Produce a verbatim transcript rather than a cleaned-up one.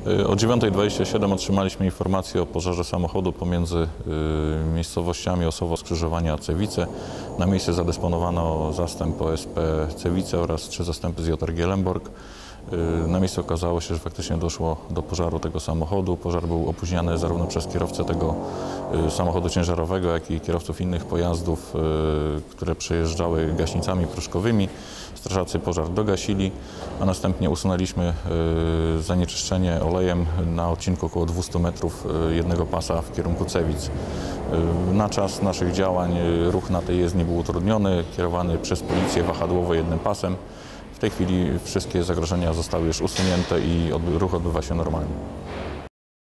O dziewiątej dwadzieścia siedem otrzymaliśmy informację o pożarze samochodu pomiędzy miejscowościami Osowo, skrzyżowanie a Cewice. Na miejsce zadysponowano zastęp O S P Cewice oraz trzy zastępy z J R G Lemborg. Na miejscu okazało się, że faktycznie doszło do pożaru tego samochodu. Pożar był opóźniany zarówno przez kierowcę tego samochodu ciężarowego, jak i kierowców innych pojazdów, które przejeżdżały gaśnicami proszkowymi. Strażacy pożar dogasili, a następnie usunęliśmy zanieczyszczenie olejem na odcinku około dwustu metrów jednego pasa w kierunku Cewic. Na czas naszych działań ruch na tej jezdni był utrudniony, kierowany przez policję wahadłowo jednym pasem. W tej chwili wszystkie zagrożenia zostały już usunięte i ruch odbywa się normalnie.